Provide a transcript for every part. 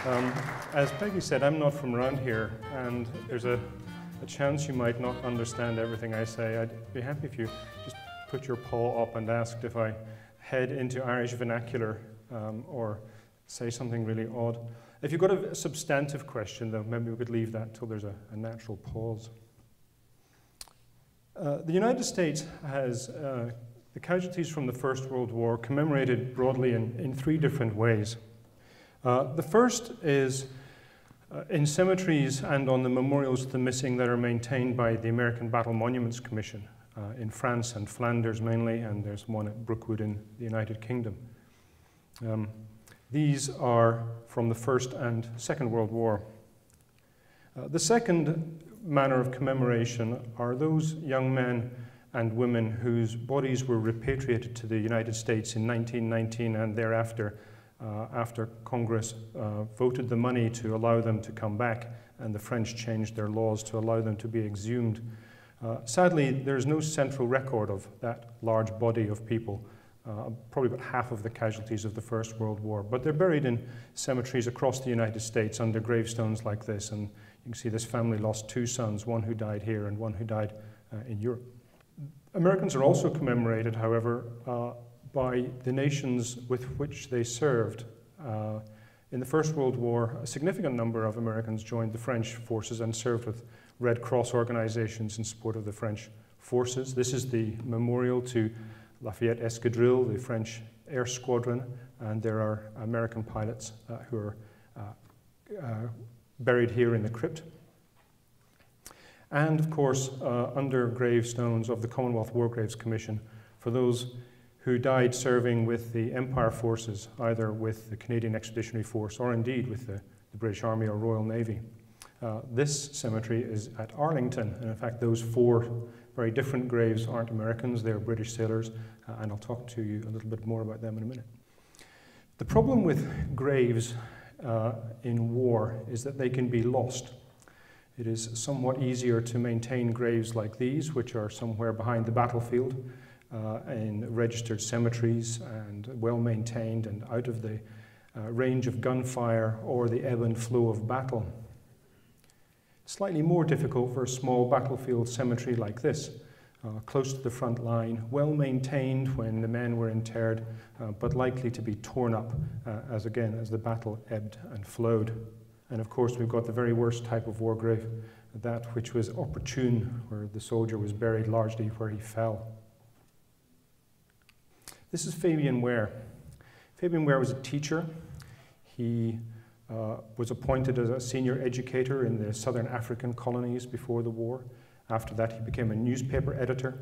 As Peggy said, I'm not from around here, and there's a chance you might not understand everything I say. I'd be happy if you just put your paw up and asked if I head into Irish vernacular or say something really odd. If you've got a substantive question, though, maybe we could leave that till there's a natural pause. The United States has the casualties from the First World War commemorated broadly in three different ways. The first is in cemeteries and on the memorials to the missing that are maintained by the American Battle Monuments Commission in France and Flanders mainly, and there's one at Brookwood in the United Kingdom. These are from the First and Second World War. The second manner of commemoration are those young men and women whose bodies were repatriated to the United States in 1919 and thereafter, after Congress voted the money to allow them to come back, and the French changed their laws to allow them to be exhumed. Sadly, there's no central record of that large body of people, probably about half of the casualties of the First World War, but they're buried in cemeteries across the United States under gravestones like this, and you can see this family lost two sons, one who died here and one who died in Europe. Americans are also commemorated, however, by the nations with which they served. In the First World War, a significant number of Americans joined the French forces and served with Red Cross organizations in support of the French forces. This is the memorial to Lafayette Escadrille, the French air squadron, and there are American pilots who are buried here in the crypt. And of course, under gravestones of the Commonwealth War Graves Commission for those who died serving with the Empire forces, either with the Canadian Expeditionary Force or indeed with the British Army or Royal Navy. This cemetery is at Arlington, and in fact those four very different graves aren't Americans, they're British sailors, and I'll talk to you a little bit more about them in a minute. The problem with graves in war is that they can be lost. It is somewhat easier to maintain graves like these, which are somewhere behind the battlefield, in registered cemeteries and well maintained and out of the range of gunfire or the ebb and flow of battle. Slightly more difficult for a small battlefield cemetery like this, close to the front line, well maintained when the men were interred, but likely to be torn up as the battle ebbed and flowed. And of course we've got the very worst type of war grave, that which was opportune, where the soldier was buried largely where he fell. This is Fabian Ware. Fabian Ware was a teacher. He was appointed as a senior educator in the southern African colonies before the war. After that, he became a newspaper editor.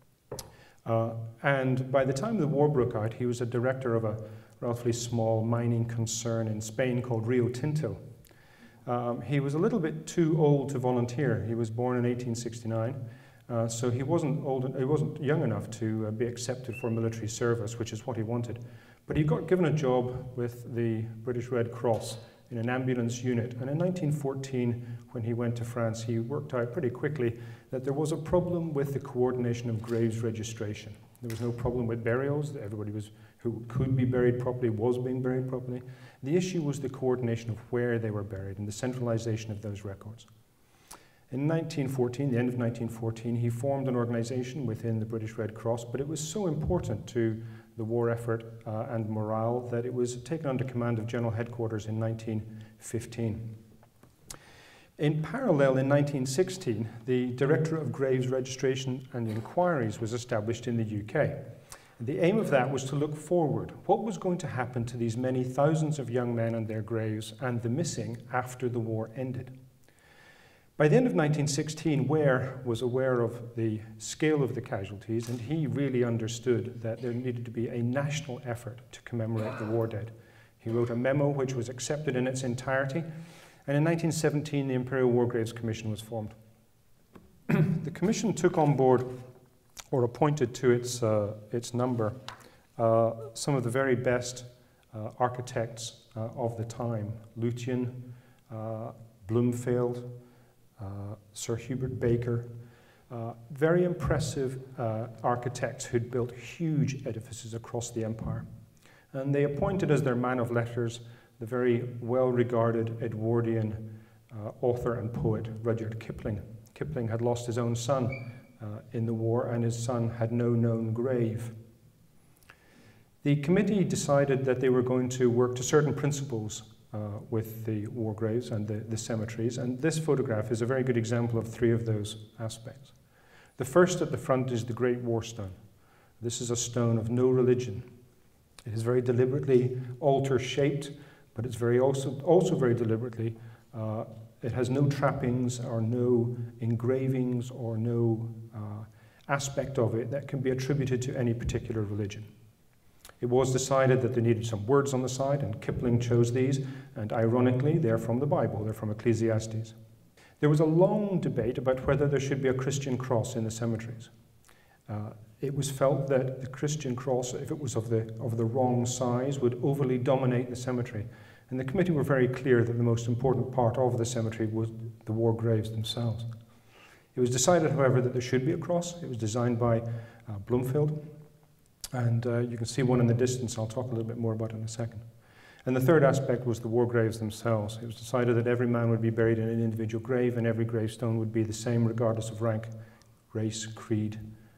And by the time the war broke out, he was a director of a relatively small mining concern in Spain called Rio Tinto. He was a little bit too old to volunteer. He was born in 1869. So he wasn't young enough to be accepted for military service, which is what he wanted. But he got given a job with the British Red Cross in an ambulance unit. And in 1914, when he went to France, he worked out pretty quickly that there was a problem with the coordination of graves registration. There was no problem with burials. Everybody who could be buried properly was being buried properly. The issue was the coordination of where they were buried and the centralization of those records. In 1914, the end of 1914, he formed an organization within the British Red Cross, but it was so important to the war effort and morale that it was taken under command of General Headquarters in 1915. In parallel, in 1916, the Directorate of Graves Registration and Inquiries was established in the UK. The aim of that was to look forward. What was going to happen to these many thousands of young men and their graves and the missing after the war ended? By the end of 1916, Ware was aware of the scale of the casualties, and he really understood that there needed to be a national effort to commemorate the war dead. He wrote a memo which was accepted in its entirety, and in 1917 the Imperial War Graves Commission was formed. The commission took on board, or appointed to its number, some of the very best architects of the time: Lutyens, Bloomfield, Sir Hubert Baker, very impressive architects who'd built huge edifices across the empire. And they appointed as their man of letters the very well-regarded Edwardian author and poet Rudyard Kipling. Kipling had lost his own son in the war, and his son had no known grave. The committee decided that they were going to work to certain principles with the war graves and the cemeteries, and this photograph is a very good example of three of those aspects. The first at the front is the Great War Stone. This is a stone of no religion. It is very deliberately altar-shaped, but it's also very deliberately, it has no trappings or no engravings or no aspect of it that can be attributed to any particular religion. It was decided that they needed some words on the side, and Kipling chose these, and ironically, they're from the Bible, they're from Ecclesiastes. There was a long debate about whether there should be a Christian cross in the cemeteries. It was felt that the Christian cross, if it was of the wrong size, would overly dominate the cemetery. And the committee were very clear that the most important part of the cemetery was the war graves themselves. It was decided, however, that there should be a cross. It was designed by Bloomfield. And you can see one in the distance. I'll talk a little bit more about it in a second. And the third aspect was the war graves themselves. It was decided that every man would be buried in an individual grave, and every gravestone would be the same regardless of rank, race, creed,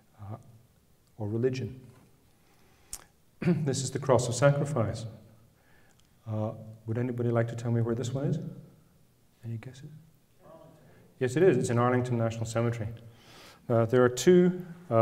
or religion. This is the cross of sacrifice. Would anybody like to tell me where this one is? Any guesses? Yes, it is. It's in Arlington National Cemetery. There are two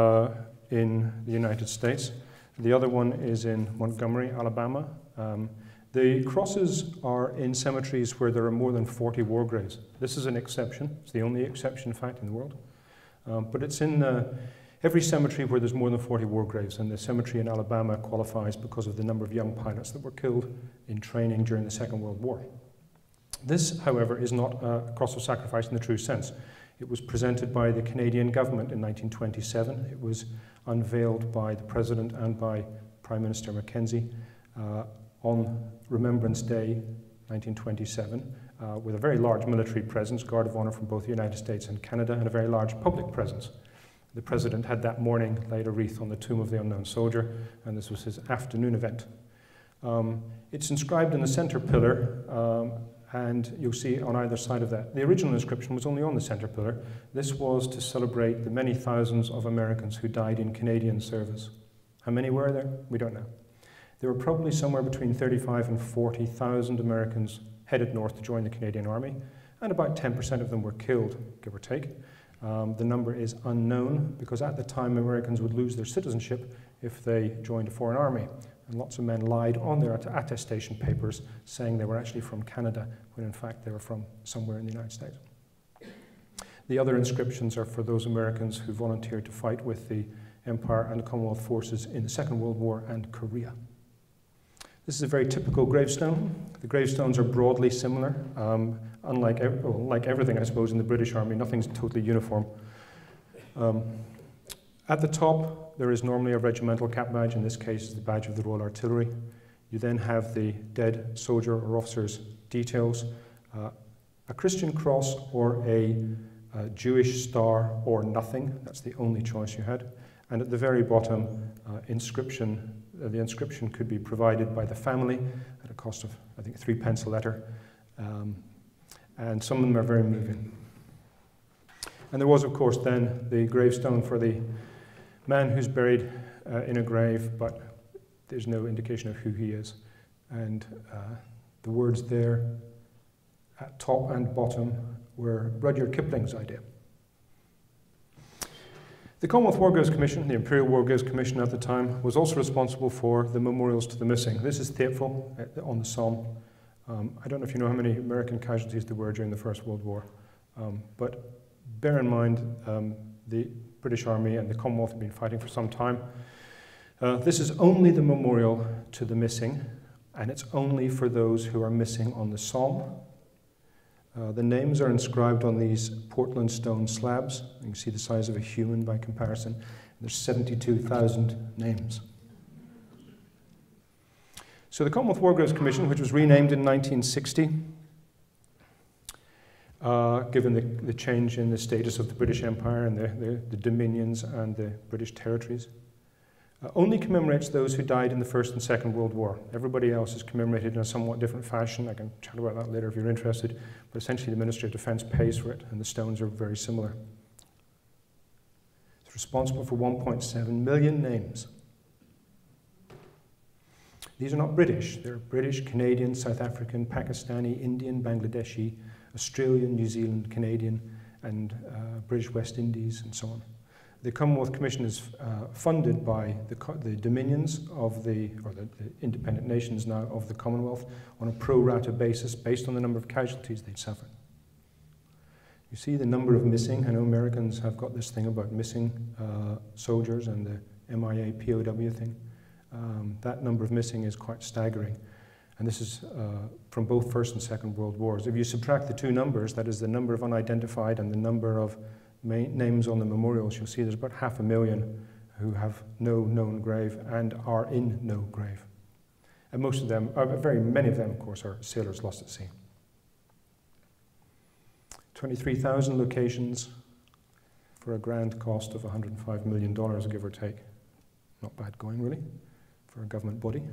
in the United States. The other one is in Montgomery, Alabama. The crosses are in cemeteries where there are more than 40 war graves. This is an exception. It's the only exception, in fact, in the world. But it's in every cemetery where there's more than 40 war graves, and the cemetery in Alabama qualifies because of the number of young pilots that were killed in training during the Second World War. This, however, is not a cross of sacrifice in the true sense. It was presented by the Canadian government in 1927. It was unveiled by the President and by Prime Minister Mackenzie on Remembrance Day, 1927, with a very large military presence, Guard of Honour from both the United States and Canada, and a very large public presence. The President had that morning laid a wreath on the tomb of the unknown soldier, and this was his afternoon event. It's inscribed in the center pillar, and you'll see on either side of that. The original inscription was only on the center pillar. This was to celebrate the many thousands of Americans who died in Canadian service. How many were there? We don't know. There were probably somewhere between 35 and 40,000 Americans headed north to join the Canadian Army, and about 10% of them were killed, give or take. The number is unknown because at the time Americans would lose their citizenship if they joined a foreign army. And lots of men lied on their attestation papers saying they were actually from Canada when in fact they were from somewhere in the United States. The other inscriptions are for those Americans who volunteered to fight with the Empire and the Commonwealth forces in the Second World War and Korea. This is a very typical gravestone. The gravestones are broadly similar. Like everything, I suppose, in the British Army, nothing's totally uniform. At the top, there is normally a regimental cap badge. In this case, it's the badge of the Royal Artillery. You then have the dead soldier or officer's details, a Christian cross or a Jewish star or nothing. That's the only choice you had. And at the very bottom, the inscription could be provided by the family at a cost of, I think, 3 pence a letter. And some of them are very moving. And there was, of course, then the gravestone for the man who's buried in a grave, but there's no indication of who he is. And the words there at top and bottom were Rudyard Kipling's idea. The Commonwealth War Graves Commission, the Imperial War Graves Commission at the time, was also responsible for the memorials to the missing. This is Thiepval on the Somme. I don't know if you know how many American casualties there were during the First World War, but bear in mind the British Army and the Commonwealth have been fighting for some time. This is only the memorial to the missing, and it's only for those who are missing on the Somme. The names are inscribed on these Portland stone slabs. You can see the size of a human by comparison. There's 72,000 names. So the Commonwealth War Graves Commission, which was renamed in 1960, given the change in the status of the British Empire and the dominions and the British territories, only commemorates those who died in the First and Second World War. Everybody else is commemorated in a somewhat different fashion. I can chat about that later if you're interested. But essentially the Ministry of Defence pays for it, and the stones are very similar. It's responsible for 1.7 million names. These are not British. They're British, Canadian, South African, Pakistani, Indian, Bangladeshi, Australian, New Zealand, Canadian, and British West Indies, and so on. The Commonwealth Commission is funded by the dominions of the independent nations now of the Commonwealth on a pro rata basis based on the number of casualties they'd suffered. You see the number of missing. I know Americans have got this thing about missing soldiers and the MIA POW thing. That number of missing is quite staggering. And this is from both First and Second World Wars. If you subtract the two numbers, that is the number of unidentified and the number of names on the memorials, you'll see there's about 500,000 who have no known grave and are in no grave. And most of them, very many of them, of course, are sailors lost at sea. 23,000 locations for a grand cost of $105 million, give or take. Not bad going, really, for a government body.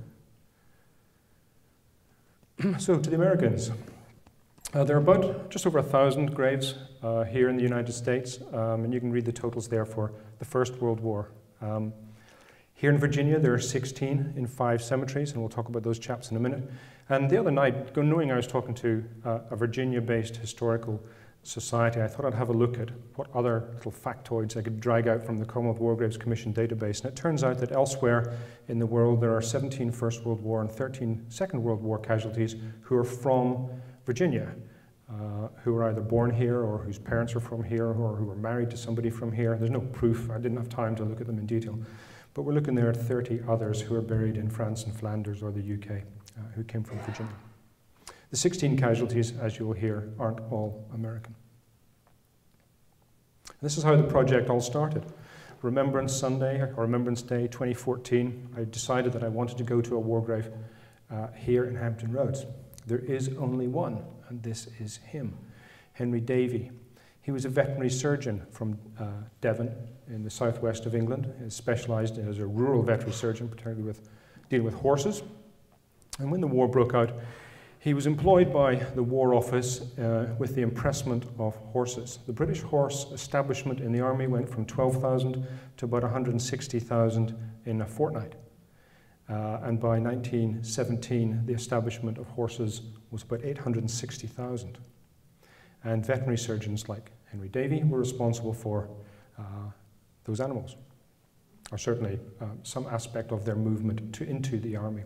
So to the Americans. There are about just over 1,000 graves here in the United States, and you can read the totals there for the First World War. Here in Virginia, there are 16 in 5 cemeteries, and we'll talk about those chaps in a minute. And the other night, knowing I was talking to a Virginia-based historical society, I thought I'd have a look at what other little factoids I could drag out from the Commonwealth War Graves Commission database. And it turns out that elsewhere in the world, there are 17 First World War and 13 Second World War casualties who are from Virginia, who were either born here or whose parents are from here or who were married to somebody from here. There's no proof. I didn't have time to look at them in detail. But we're looking there at 30 others who are buried in France and Flanders or the UK who came from Virginia. The 16 casualties, as you will hear, aren't all American. This is how the project all started. Remembrance Sunday, or Remembrance Day 2014, I decided that I wanted to go to a war grave here in Hampton Roads. There is only one, and this is him, Henry Davy. He was a veterinary surgeon from Devon in the southwest of England. He specialised as a rural veterinary surgeon, particularly with dealing with horses. And when the war broke out, he was employed by the War Office with the impressment of horses. The British horse establishment in the army went from 12,000 to about 160,000 in a fortnight. And by 1917, the establishment of horses was about 860,000. And veterinary surgeons like Henry Davy were responsible for those animals, or certainly some aspect of their movement into the army.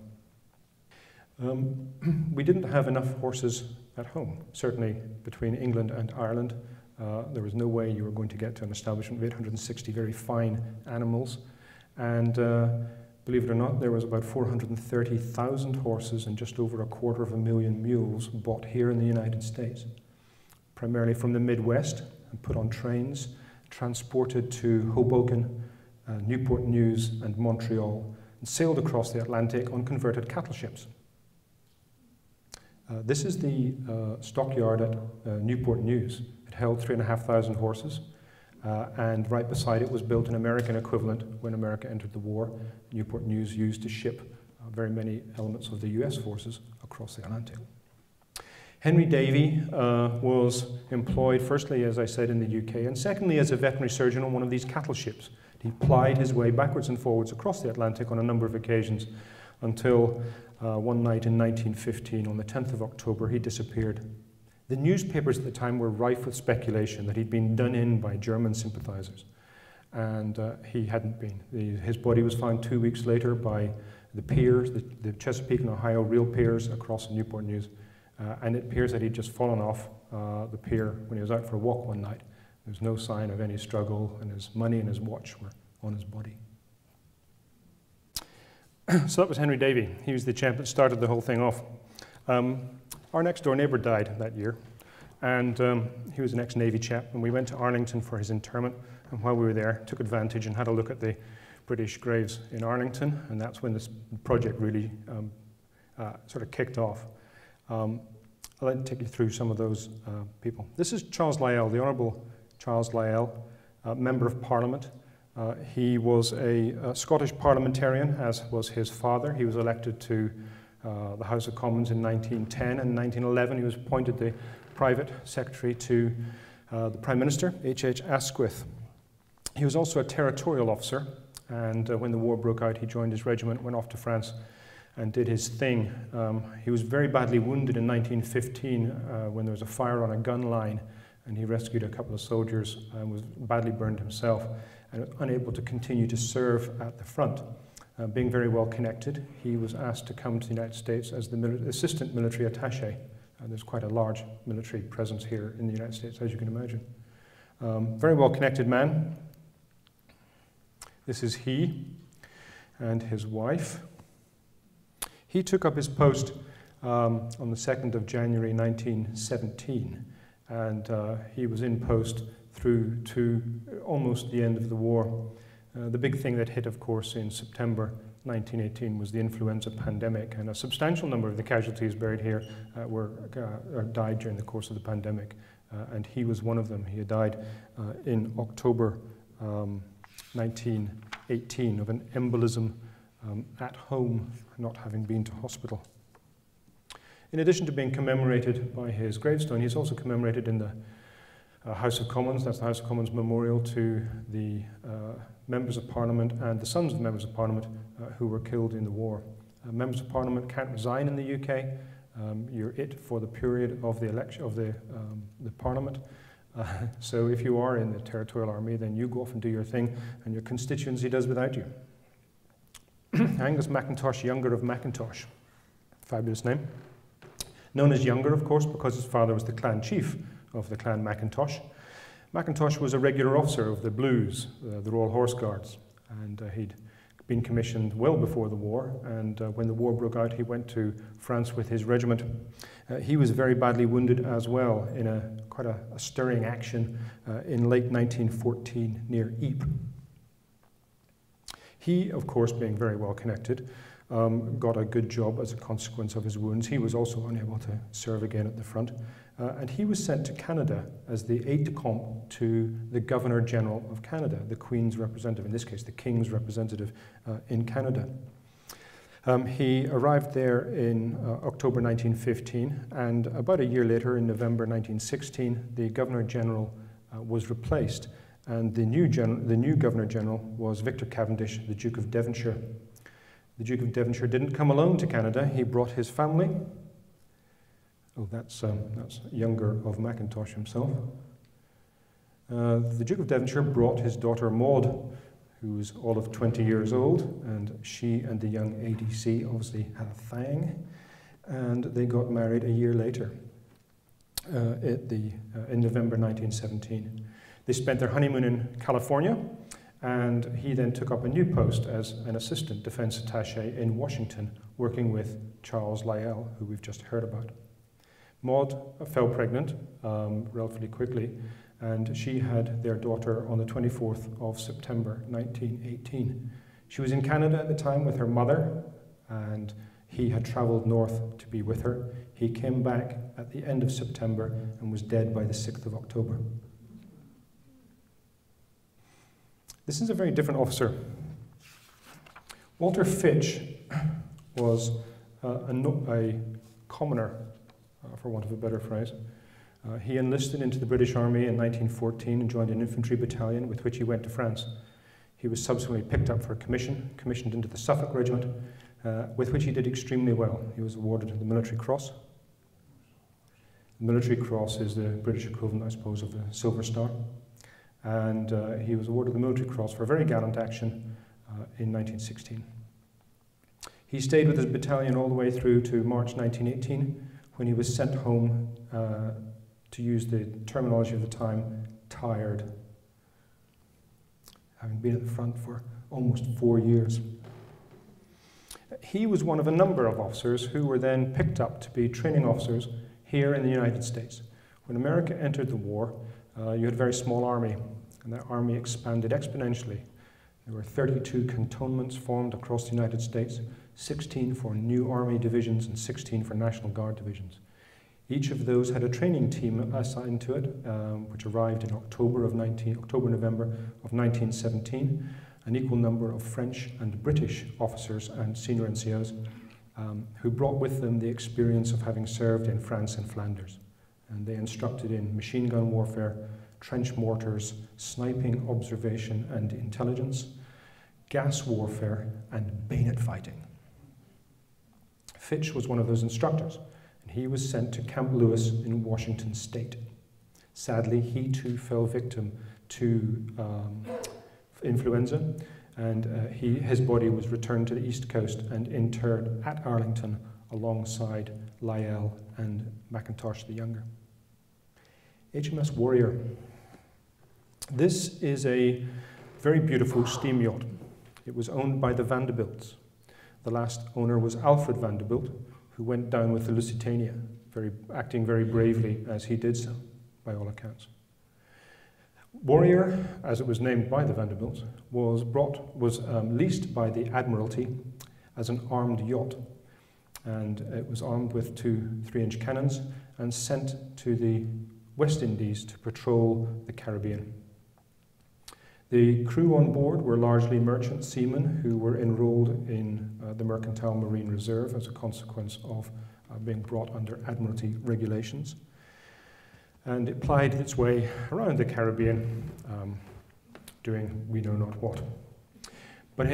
We didn't have enough horses at home. Certainly between England and Ireland, there was no way you were going to get to an establishment of 860 very fine animals. And believe it or not, there was about 430,000 horses and just over 250,000 mules bought here in the United States, primarily from the Midwest, and put on trains, transported to Hoboken, Newport News, and Montreal, and sailed across the Atlantic on converted cattle ships. This is the stockyard at Newport News. It held 3,500 horses. And right beside it was built an American equivalent when America entered the war. Newport News used to ship very many elements of the US forces across the Atlantic. Henry Davy was employed firstly, as I said, in the UK, and secondly as a veterinary surgeon on one of these cattle ships. He plied his way backwards and forwards across the Atlantic on a number of occasions until one night in 1915, on the 10th of October, he disappeared. The newspapers at the time were rife with speculation that he'd been done in by German sympathizers, and he hadn't been. His body was found 2 weeks later by the piers, the Chesapeake and Ohio rail piers across Newport News, and it appears that he'd just fallen off the pier when he was out for a walk one night. There was no sign of any struggle, and his money and his watch were on his body. So that was Henry Davy. He was the chap that started the whole thing off. Our next door neighbour died that year, and he was an ex-Navy chap, and we went to Arlington for his interment, and while we were there, took advantage and had a look at the British graves in Arlington, and that's when this project really sort of kicked off. I'd like to take you through some of those people. This is Charles Lyell, the Honourable Charles Lyell, Member of Parliament, He was a Scottish parliamentarian, as was his father. He was elected to the House of Commons in 1910, and in 1911 he was appointed the private secretary to the Prime Minister, H.H. Asquith. He was also a territorial officer, and when the war broke out, he joined his regiment, went off to France, and did his thing. He was very badly wounded in 1915 when there was a fire on a gun line, and he rescued a couple of soldiers and was badly burned himself and unable to continue to serve at the front. Being very well connected, he was asked to come to the United States as the assistant military attaché. There's quite a large military presence here in the United States, as you can imagine. Very well connected man. This is he and his wife. He took up his post on the 2nd of January 1917, and he was in post through to almost the end of the war. The big thing that hit, of course, in September 1918 was the influenza pandemic, and a substantial number of the casualties buried here died during the course of the pandemic, and he was one of them. He had died in October 1918 of an embolism at home, not having been to hospital. In addition to being commemorated by his gravestone, he's also commemorated in the House of Commons. That's the House of Commons memorial to the members of Parliament and the sons of members of Parliament who were killed in the war. Members of Parliament can't resign in the UK. You're it for the period of the election of the Parliament. So if you are in the Territorial Army, then you go off and do your thing, and your constituency does without you. Angus Mackintosh, younger of Mackintosh. Fabulous name. Known as Younger, of course, because his father was the clan chief of the clan Mackintosh. Mackintosh was a regular officer of the Blues, the Royal Horse Guards, and he'd been commissioned well before the war, and when the war broke out, he went to France with his regiment. He was very badly wounded as well in quite a stirring action in late 1914 near Ypres. He, of course, being very well connected, got a good job as a consequence of his wounds. He was also unable to serve again at the front. And he was sent to Canada as the aide-de-camp to the Governor-General of Canada, the Queen's representative, in this case the King's representative in Canada. He arrived there in October 1915, and about a year later, in November 1916, the Governor-General was replaced, and the new Governor-General was Victor Cavendish, the Duke of Devonshire. The Duke of Devonshire didn't come alone to Canada. He brought his family. Oh, that's Younger of Mackintosh himself. The Duke of Devonshire brought his daughter Maud, who was all of 20 years old, and she and the young ADC obviously had a thing, and they got married a year later, in November 1917. They spent their honeymoon in California, and he then took up a new post as an assistant defense attaché in Washington, working with Charles Lyell, who we've just heard about. Maud fell pregnant relatively quickly, and she had their daughter on the 24th of September 1918. She was in Canada at the time with her mother, and he had traveled north to be with her. He came back at the end of September and was dead by the 6th of October. This is a very different officer. Walter Fitch was a commoner, for want of a better phrase. He enlisted into the British Army in 1914 and joined an infantry battalion with which he went to France. He was subsequently picked up for a commission, commissioned into the Suffolk Regiment, with which he did extremely well. He was awarded the Military Cross. The Military Cross is the British equivalent, I suppose, of the Silver Star. And he was awarded the Military Cross for a very gallant action in 1916. He stayed with his battalion all the way through to March 1918, when he was sent home, to use the terminology of the time, tired, having been at the front for almost 4 years. He was one of a number of officers who were then picked up to be training officers here in the United States. When America entered the war, you had a very small army, and that army expanded exponentially. There were 32 cantonments formed across the United States, 16 for new army divisions and 16 for National Guard divisions. Each of those had a training team assigned to it, which arrived in October-November of 1917, an equal number of French and British officers and senior NCOs who brought with them the experience of having served in France and Flanders. And they instructed in machine gun warfare, trench mortars, sniping, observation and intelligence, gas warfare, and bayonet fighting. Fitch was one of those instructors, and he was sent to Camp Lewis in Washington State. Sadly, he too fell victim to influenza, and his body was returned to the East Coast and interred at Arlington alongside Lyell and McIntosh the Younger. HMS Warrior. This is a very beautiful steam yacht. It was owned by the Vanderbilts. The last owner was Alfred Vanderbilt, who went down with the Lusitania, acting very bravely as he did so, by all accounts. Warrior, as it was named by the Vanderbilts, was leased by the Admiralty as an armed yacht, and it was armed with 2 3-inch cannons and sent to the West Indies to patrol the Caribbean. The crew on board were largely merchant seamen who were enrolled in the Mercantile Marine Reserve as a consequence of being brought under Admiralty regulations. And it plied its way around the Caribbean, doing we know not what. But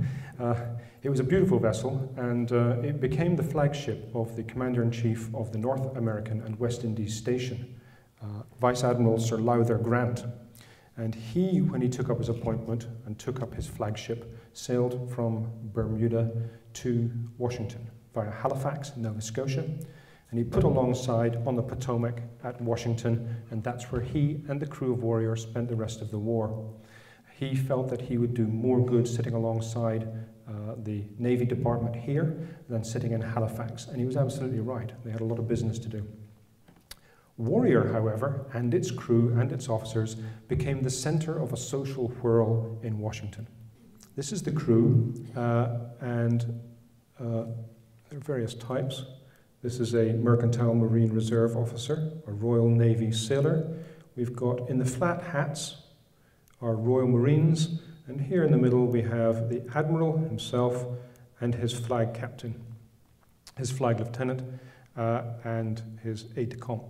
it was a beautiful vessel, and it became the flagship of the Commander-in-Chief of the North American and West Indies Station, Vice Admiral Sir Lowther Grant. And he, when he took up his appointment and took up his flagship, sailed from Bermuda to Washington via Halifax, Nova Scotia. And he put alongside on the Potomac at Washington, and that's where he and the crew of Warrior spent the rest of the war. He felt that he would do more good sitting alongside the Navy Department here than sitting in Halifax, and he was absolutely right. They had a lot of business to do. Warrior, however, and its crew and its officers became the center of a social whirl in Washington. This is the crew, and there are various types. This is a Mercantile Marine Reserve officer, a Royal Navy sailor. We've got in the flat hats our Royal Marines, and here in the middle we have the Admiral himself and his flag captain, his flag lieutenant, and his aide-de-camp.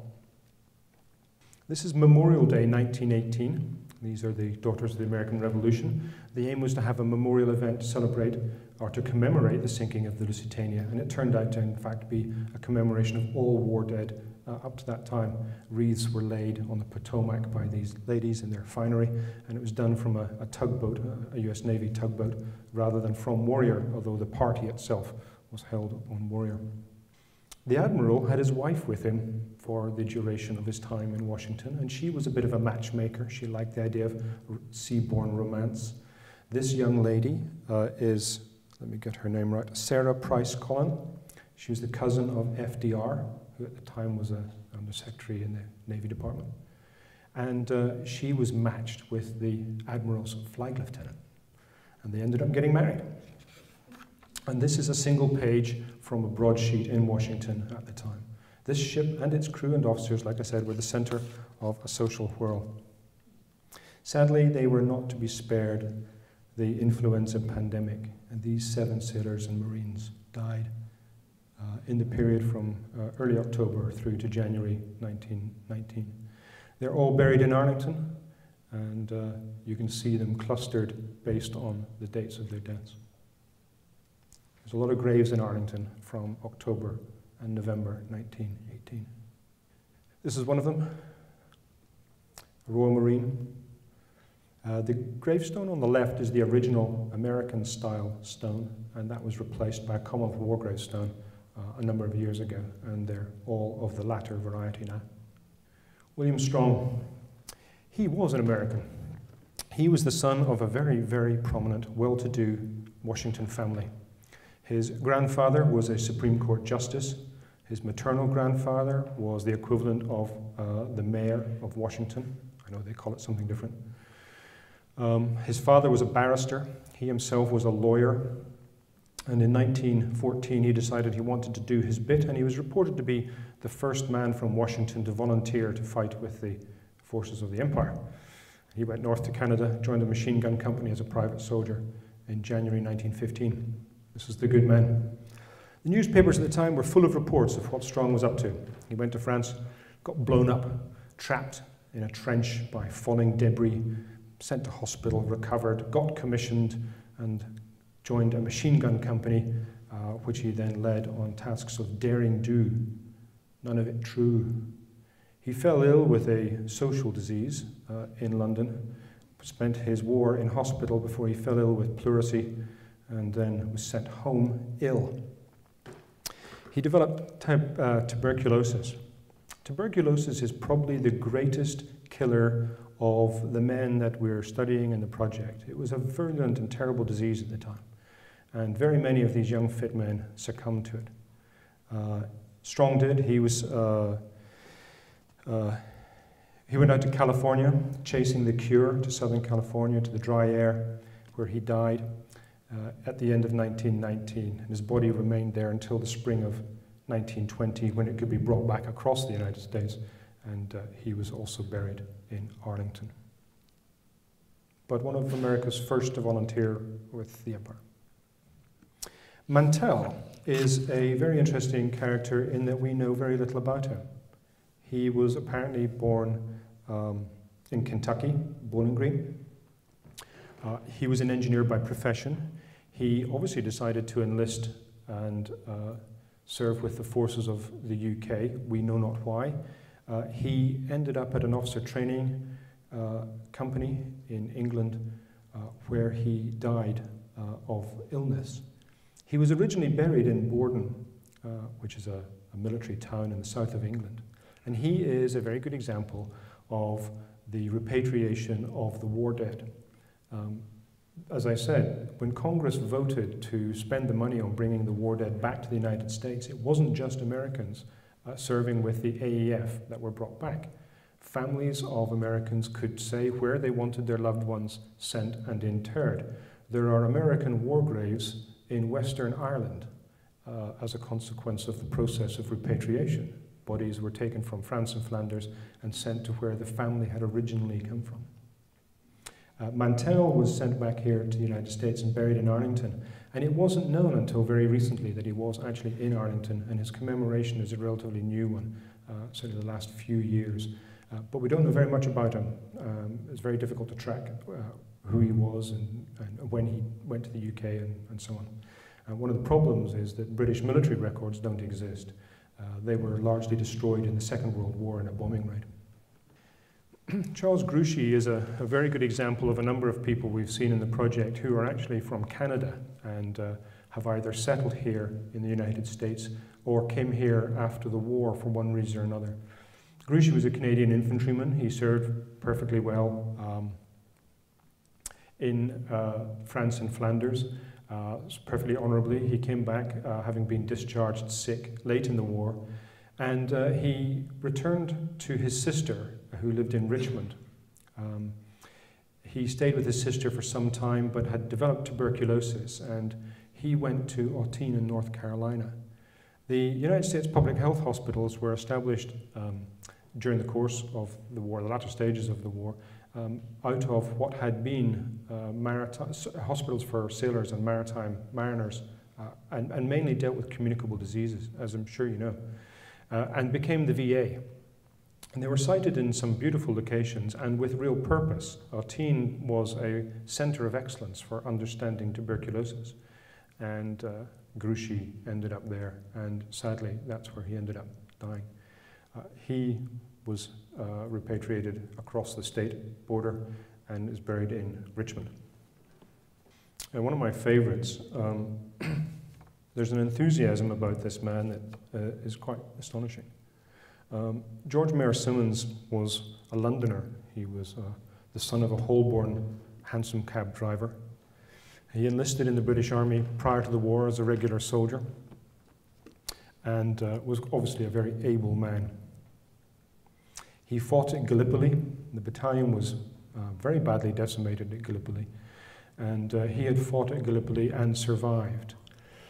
This is Memorial Day 1918. These are the Daughters of the American Revolution. The aim was to have a memorial event to celebrate or to commemorate the sinking of the Lusitania, and it turned out to in fact be a commemoration of all war dead up to that time. Wreaths were laid on the Potomac by these ladies in their finery, and it was done from a tugboat, a US Navy tugboat, rather than from Warrior, although the party itself was held on Warrior. The Admiral had his wife with him for the duration of his time in Washington, and she was a bit of a matchmaker. She liked the idea of seaborne romance. This young lady is, let me get her name right, Sarah Price Collin. She was the cousin of FDR, who at the time was an undersecretary in the Navy Department. And she was matched with the Admiral's flag lieutenant, and they ended up getting married. And this is a single page from a broadsheet in Washington at the time. This ship and its crew and officers, like I said, were the center of a social whirl. Sadly, they were not to be spared the influenza pandemic, and these 7 sailors and Marines died in the period from early October through to January 1919. They're all buried in Arlington, and you can see them clustered based on the dates of their deaths. There's a lot of graves in Arlington from October and November 1918. This is one of them, a Royal Marine. The gravestone on the left is the original American-style stone, and that was replaced by a Commonwealth war gravestone a number of years ago, and they're all of the latter variety now. William Strong, he was an American. He was the son of a very, very prominent, well-to-do Washington family. His grandfather was a Supreme Court justice. His maternal grandfather was the equivalent of the mayor of Washington. I know they call it something different. His father was a barrister. He himself was a lawyer. And in 1914, he decided he wanted to do his bit, and he was reported to be the first man from Washington to volunteer to fight with the forces of the Empire. He went north to Canada, joined a machine gun company as a private soldier in January 1915. This is the good man. The newspapers at the time were full of reports of what Strong was up to. He went to France, got blown up, trapped in a trench by falling debris, sent to hospital, recovered, got commissioned, and joined a machine gun company, which he then led on tasks of daring do. None of it true. He fell ill with a social disease in London, spent his war in hospital before he fell ill with pleurisy, and then was sent home ill. He developed tuberculosis. Tuberculosis is probably the greatest killer of the men that we're studying in the project. It was a virulent and terrible disease at the time, and very many of these young fit men succumbed to it. Strong did. He went out to California, chasing the cure to Southern California, to the dry air, where he died at the end of 1919. And his body remained there until the spring of 1920, when it could be brought back across the United States, and he was also buried in Arlington. But one of America's first to volunteer with the Empire. Mantell is a very interesting character in that we know very little about him. He was apparently born in Kentucky, Bowling Green. He was an engineer by profession. He obviously decided to enlist and serve with the forces of the UK. We know not why. He ended up at an officer training company in England where he died of illness. He was originally buried in Borden, which is a military town in the south of England. And he is a very good example of the repatriation of the war dead. As I said, when Congress voted to spend the money on bringing the war dead back to the United States, it wasn't just Americans serving with the AEF that were brought back. Families of Americans could say where they wanted their loved ones sent and interred. There are American war graves in Western Ireland as a consequence of the process of repatriation. Bodies were taken from France and Flanders and sent to where the family had originally come from. Mantell was sent back here to the United States and buried in Arlington. And it wasn't known until very recently that he was actually in Arlington, and his commemoration is a relatively new one, certainly the last few years. But we don't know very much about him. It's very difficult to track who he was and when he went to the UK and so on. One of the problems is that British military records don't exist. They were largely destroyed in the Second World War in a bombing raid. Charles Grouchy is a very good example of a number of people we've seen in the project who are actually from Canada and have either settled here in the United States or came here after the war for one reason or another. Grouchy was a Canadian infantryman. He served perfectly well in France and Flanders, perfectly honorably. He came back having been discharged sick late in the war, and he returned to his sister who lived in Richmond. He stayed with his sister for some time but had developed tuberculosis, and he went to Autun in North Carolina. The United States public health hospitals were established during the course of the war, the latter stages of the war, out of what had been hospitals for sailors and maritime mariners, and mainly dealt with communicable diseases, as I'm sure you know, and became the VA. And they were sited in some beautiful locations and with real purpose. Autun was a center of excellence for understanding tuberculosis, and Grouchy ended up there, and sadly that's where he ended up dying. He was repatriated across the state border and is buried in Richmond. And one of my favorites, there's an enthusiasm about this man that is quite astonishing. George Mayor Simmons was a Londoner. He was the son of a Holborn hansom cab driver. He enlisted in the British Army prior to the war as a regular soldier, and was obviously a very able man. He fought at Gallipoli. The battalion was very badly decimated at Gallipoli, and he had fought at Gallipoli and survived.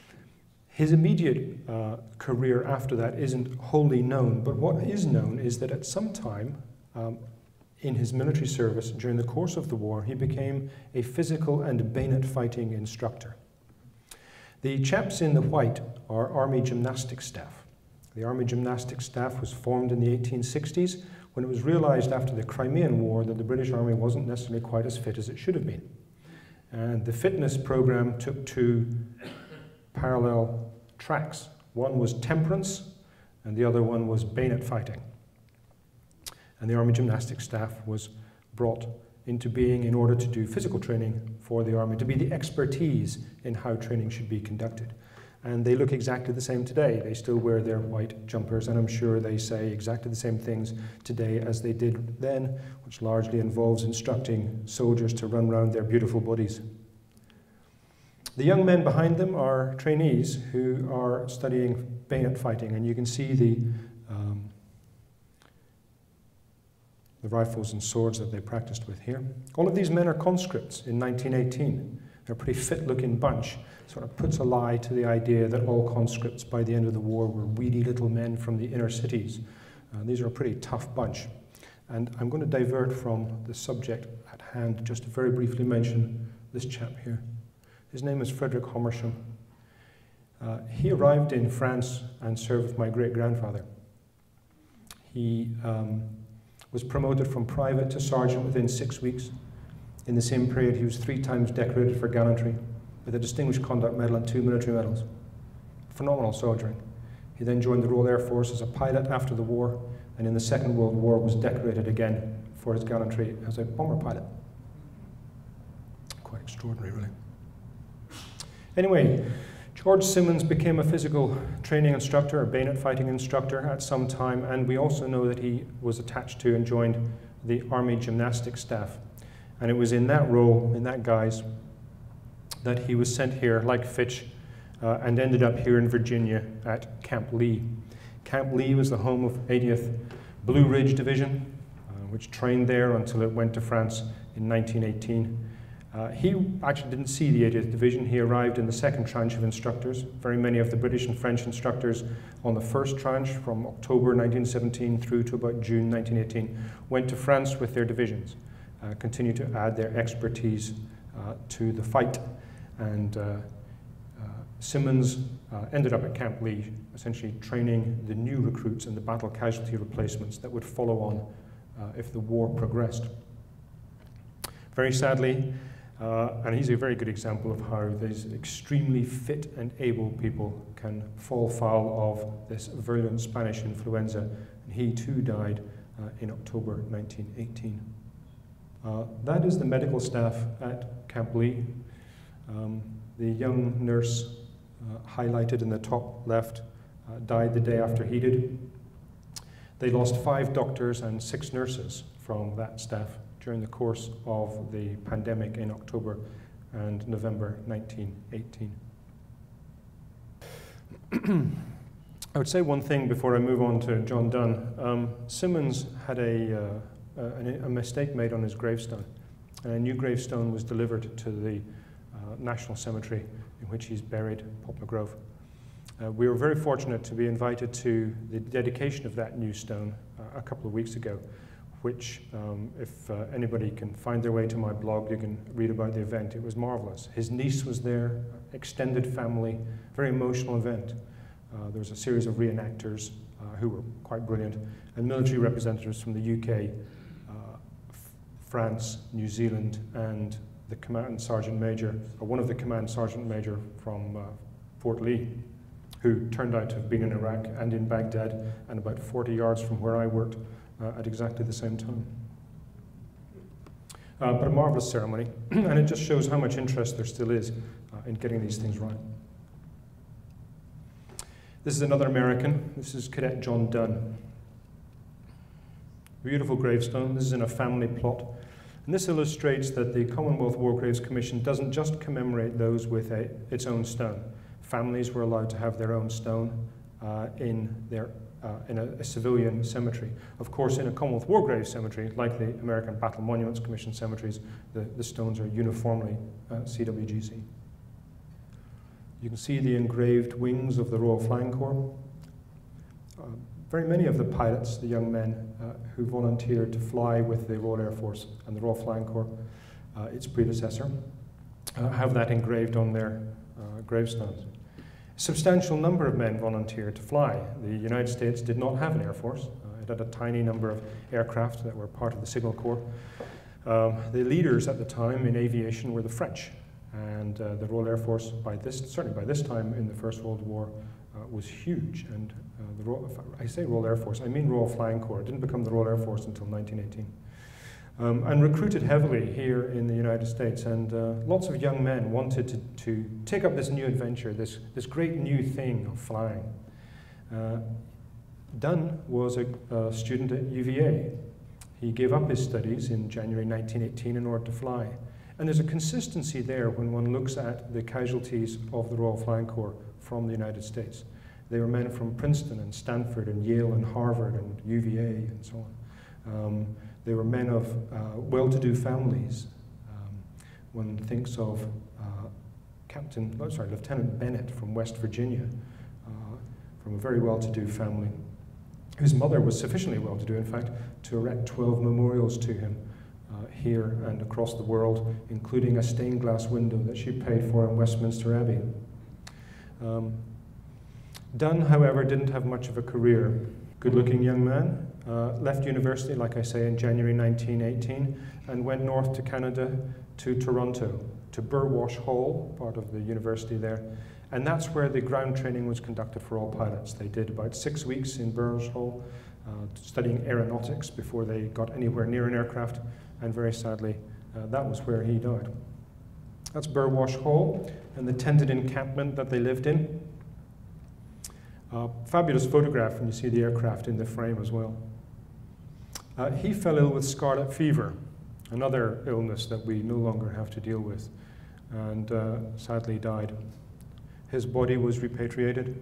His immediate career after that isn't wholly known, but what is known is that at some time in his military service during the course of the war, he became a physical and bayonet fighting instructor. The chaps in the white are Army gymnastics staff. The Army gymnastics staff was formed in the 1860s when it was realized after the Crimean War that the British Army wasn't necessarily quite as fit as it should have been. And the fitness program took two parallel tracks. One was temperance and the other one was bayonet fighting. And the Army gymnastics staff was brought into being in order to do physical training for the Army, to be the expertise in how training should be conducted. And they look exactly the same today. They still wear their white jumpers, and I'm sure they say exactly the same things today as they did then, which largely involves instructing soldiers to run around their beautiful bodies. The young men behind them are trainees who are studying bayonet fighting, and you can see the rifles and swords that they practiced with here. All of these men are conscripts in 1918. They're a pretty fit-looking bunch. Sort of puts a lie to the idea that all conscripts by the end of the war were weedy little men from the inner cities. These are a pretty tough bunch. And I'm going to divert from the subject at hand just to very briefly mention this chap here. His name is Frederick Homersham. He arrived in France and served with my great-grandfather. He was promoted from private to sergeant within 6 weeks. In the same period, he was 3 times decorated for gallantry with a Distinguished Conduct Medal and 2 military medals. Phenomenal soldiering. He then joined the Royal Air Force as a pilot after the war, and in the Second World War was decorated again for his gallantry as a bomber pilot. Quite extraordinary, really. Anyway, George Simmons became a physical training instructor, a bayonet fighting instructor at some time, and we also know that he was attached to and joined the Army gymnastics staff. And it was in that role, in that guise, that he was sent here, like Fitch, and ended up here in Virginia at Camp Lee. Camp Lee was the home of 80th Blue Ridge Division, which trained there until it went to France in 1918. He actually didn't see the 80th Division. He arrived in the second tranche of instructors. Very many of the British and French instructors on the first tranche from October 1917 through to about June 1918 went to France with their divisions, continued to add their expertise to the fight. And Simmons ended up at Camp Lee, essentially training the new recruits and the battle casualty replacements that would follow on if the war progressed. Very sadly, and he's a very good example of how these extremely fit and able people can fall foul of this virulent Spanish influenza. And he too died in October 1918. That is the medical staff at Camp Lee. The young nurse highlighted in the top left died the day after he did. They lost 5 doctors and 6 nurses from that staff during the course of the pandemic in October and November 1918. I would say one thing before I move on to John Donne. Simmons had a mistake made on his gravestone, and a new gravestone was delivered to the National Cemetery in which he's buried, Poplar Grove. We were very fortunate to be invited to the dedication of that new stone a couple of weeks ago, which if anybody can find their way to my blog, you can read about the event. It was marvelous. His niece was there, extended family, very emotional event. There was a series of reenactors who were quite brilliant, and military representatives from the UK, France, New Zealand, and the command sergeant major, or one of the command sergeant major from Fort Lee, who turned out to have been in Iraq and in Baghdad, and about 40 yards from where I worked at exactly the same time. But a marvelous ceremony, and it just shows how much interest there still is in getting these things right. This is another American. This is Cadet John Donne. Beautiful gravestone. This is in a family plot. And this illustrates that the Commonwealth War Graves Commission doesn't just commemorate those with its own stone. Families were allowed to have their own stone in a civilian cemetery. Of course, in a Commonwealth War Graves cemetery, like the American Battle Monuments Commission cemeteries, the stones are uniformly CWGC. You can see the engraved wings of the Royal Flying Corps. Very many of the pilots, the young men who volunteered to fly with the Royal Air Force and the Royal Flying Corps, its predecessor, have that engraved on their gravestones. A substantial number of men volunteered to fly. The United States did not have an Air Force. It had a tiny number of aircraft that were part of the Signal Corps. The leaders at the time in aviation were the French, and the Royal Air Force, certainly by this time in the First World War, was huge. And I say Royal Air Force, I mean Royal Flying Corps. It didn't become the Royal Air Force until 1918. And recruited heavily here in the United States, and lots of young men wanted to take up this new adventure, this great new thing of flying. Dunn was a student at UVA. He gave up his studies in January 1918 in order to fly. And there's a consistency there when one looks at the casualties of the Royal Flying Corps from the United States. They were men from Princeton and Stanford and Yale and Harvard and UVA and so on. They were men of well-to-do families. One thinks of Lieutenant Bennett from West Virginia, from a very well-to-do family, whose mother was sufficiently well-to-do, in fact, to erect 12 memorials to him here and across the world, including a stained glass window that she paid for in Westminster Abbey. Dunn, however, didn't have much of a career. Good-looking young man, left university, like I say, in January 1918, and went north to Canada, to Toronto, to Burwash Hall, part of the university there. And that's where the ground training was conducted for all pilots. They did about 6 weeks in Burwash Hall, studying aeronautics before they got anywhere near an aircraft, and very sadly, that was where he died. That's Burwash Hall, and the tented encampment that they lived in. Fabulous photograph when you see the aircraft in the frame as well. He fell ill with scarlet fever, another illness that we no longer have to deal with, and sadly died. His body was repatriated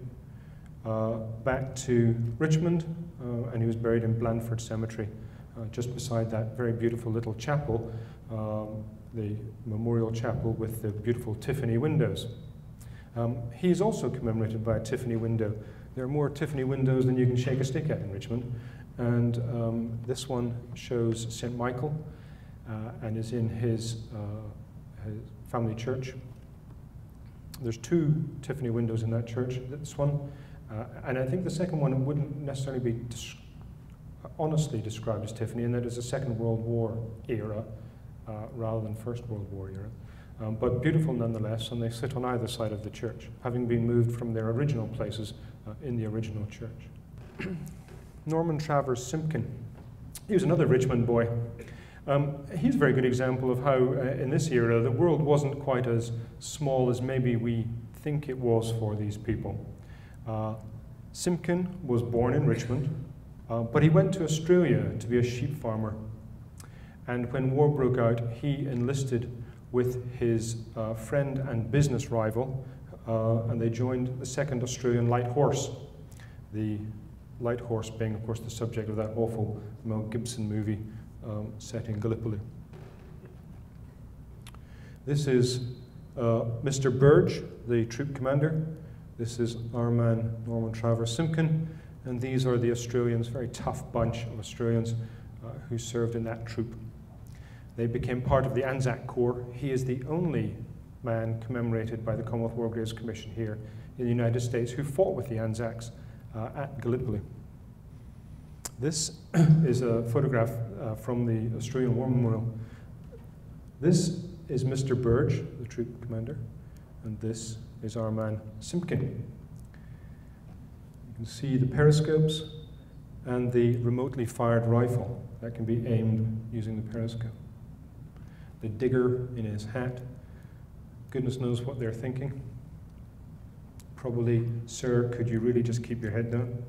back to Richmond, and he was buried in Blandford Cemetery, just beside that very beautiful little chapel, the memorial chapel with the beautiful Tiffany windows. He's also commemorated by a Tiffany window. There are more Tiffany windows than you can shake a stick at in Richmond. And this one shows St. Michael and is in his family church. There's 2 Tiffany windows in that church, this one. And I think the second one wouldn't necessarily be honestly described as Tiffany, in that it's a Second World War era rather than First World War era. But beautiful nonetheless, and they sit on either side of the church, having been moved from their original places in the original church. Norman Travers Simpkin. He was another Richmond boy. He's a very good example of how, in this era, the world wasn't quite as small as maybe we think it was for these people. Simpkin was born in Richmond, but he went to Australia to be a sheep farmer. And when war broke out, he enlisted with his friend and business rival, and they joined the 2nd Australian Light Horse. The Light Horse being, of course, the subject of that awful Mel Gibson movie set in Gallipoli. This is Mr. Burge, the troop commander. This is our man, Norman Travers Simpkin, and these are the Australians, very tough bunch of Australians who served in that troop. They became part of the Anzac Corps. He is the only man commemorated by the Commonwealth War Graves Commission here in the United States who fought with the Anzacs at Gallipoli. This is a photograph from the Australian War Memorial. This is Mr. Burge, the troop commander, and this is our man Simpkin. You can see the periscopes and the remotely fired rifle that can be aimed using the periscope. The digger in his hat, goodness knows what they're thinking. Probably, sir, could you really just keep your head down?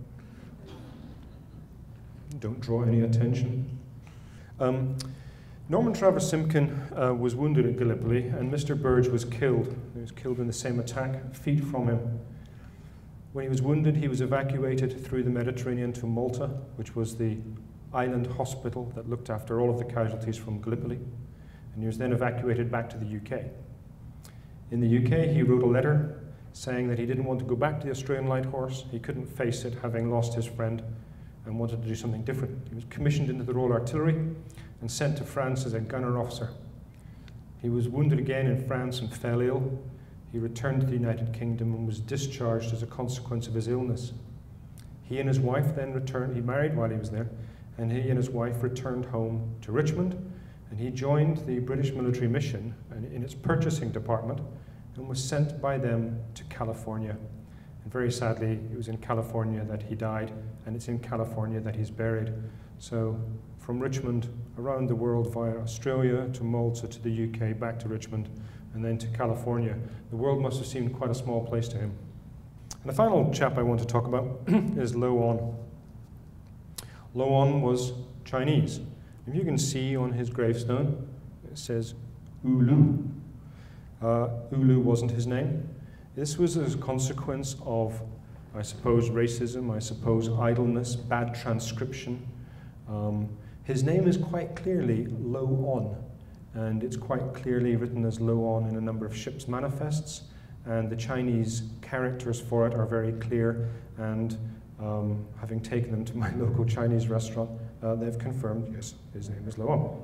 Don't draw any attention. Norman Travers Simpkin was wounded at Gallipoli, and Mr. Burge was killed. He was killed in the same attack, feet from him. When he was wounded, he was evacuated through the Mediterranean to Malta, which was the island hospital that looked after all of the casualties from Gallipoli. And he was then evacuated back to the UK. In the UK, he wrote a letter saying that he didn't want to go back to the Australian Light Horse. He couldn't face it, having lost his friend, and wanted to do something different. He was commissioned into the Royal Artillery and sent to France as a gunner officer. He was wounded again in France and fell ill. He returned to the United Kingdom and was discharged as a consequence of his illness. He and his wife then returned, he married while he was there, and he and his wife returned home to Richmond, and he joined the British military mission in its purchasing department and was sent by them to California. And very sadly, it was in California that he died, and it's in California that he's buried. So from Richmond around the world via Australia to Malta to the UK, back to Richmond, and then to California. The world must have seemed quite a small place to him. And the final chap I want to talk about is Lo On. Lo On was Chinese. If you can see on his gravestone, it says Ulu. Ulu wasn't his name. This was as a consequence of, I suppose, racism, I suppose, idleness, bad transcription. His name is quite clearly Lo On, and it's quite clearly written as Lo On in a number of ships' manifests, and the Chinese characters for it are very clear, and having taken them to my local Chinese restaurant, they've confirmed, yes, his name is Lo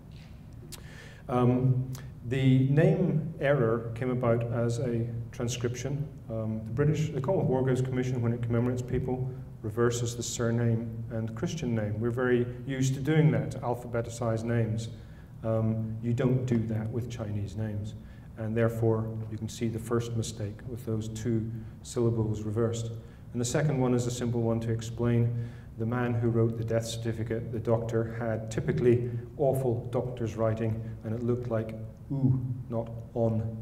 On. The name error came about as a transcription. The Commonwealth War Graves Commission, when it commemorates people, reverses the surname and Christian name. We're very used to doing that, to alphabeticize names. You don't do that with Chinese names. And therefore, you can see the first mistake with those two syllables reversed. And the second one is a simple one to explain. The man who wrote the death certificate, the doctor, had typically awful doctor's writing, and it looked like oo, not on.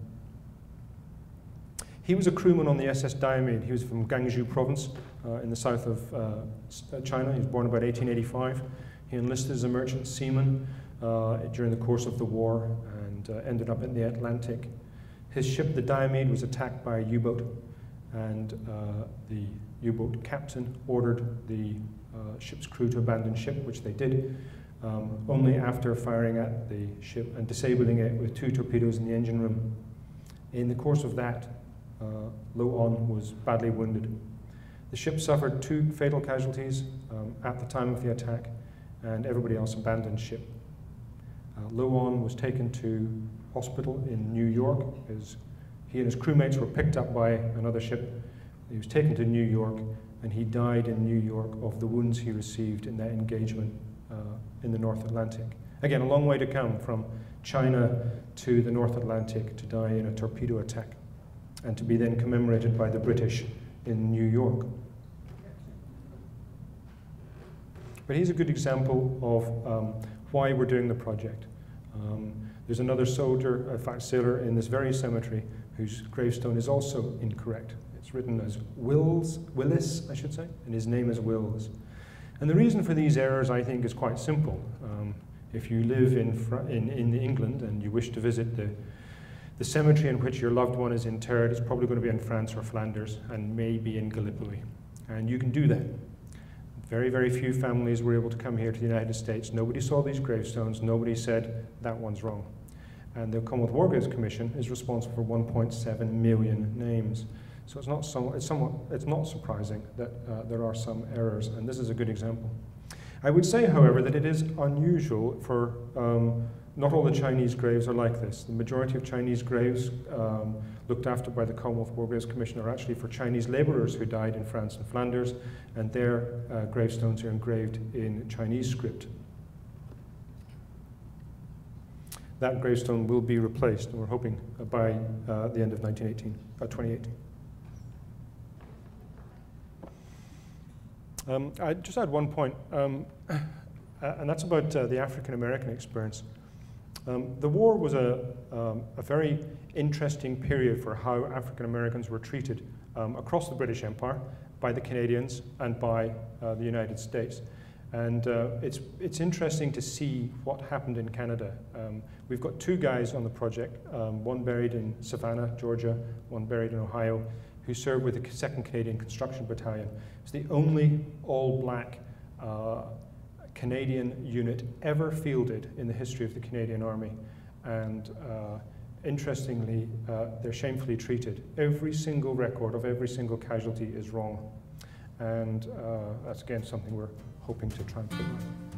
He was a crewman on the SS Diomede. He was from Gansu province in the south of China. He was born about 1885. He enlisted as a merchant seaman during the course of the war and ended up in the Atlantic. His ship, the Diomede, was attacked by a U-boat, and the U-boat captain ordered the ship's crew to abandon ship, which they did, only after firing at the ship and disabling it with 2 torpedoes in the engine room. In the course of that, Lo On was badly wounded. The ship suffered 2 fatal casualties at the time of the attack, and everybody else abandoned ship. Lo On was taken to hospital in New York. He and his crewmates were picked up by another ship. He was taken to New York, and he died in New York of the wounds he received in that engagement in the North Atlantic. Again, a long way to come from China to the North Atlantic to die in a torpedo attack, and to be then commemorated by the British in New York. But he's a good example of why we're doing the project. There's another soldier, in fact sailor, in this very cemetery whose gravestone is also incorrect. It's written as Willis, I should say, and his name is Wills. And the reason for these errors, I think, is quite simple. If you live in England and you wish to visit the cemetery in which your loved one is interred, it's probably going to be in France or Flanders, and maybe in Gallipoli. And you can do that. Very, very few families were able to come here to the United States. Nobody saw these gravestones. Nobody said, that one's wrong. And the Commonwealth War Graves Commission is responsible for 1.7 million names. So it's not surprising that there are some errors, and this is a good example. I would say, however, that it is unusual for, not all the Chinese graves are like this. The majority of Chinese graves looked after by the Commonwealth War Graves Commission are actually for Chinese laborers who died in France and Flanders, and their gravestones are engraved in Chinese script. That gravestone will be replaced, and we're hoping by the end of 2018. I just had one point, and that's about the African-American experience. The war was a very interesting period for how African-Americans were treated across the British Empire by the Canadians and by the United States. And it's interesting to see what happened in Canada. We've got 2 guys on the project, one buried in Savannah, Georgia, one buried in Ohio, who served with the 2nd Canadian Construction Battalion. It's the only all-black Canadian unit ever fielded in the history of the Canadian Army. And interestingly, they're shamefully treated. Every single record of every single casualty is wrong. And that's, again, something we're hoping to try and figure out.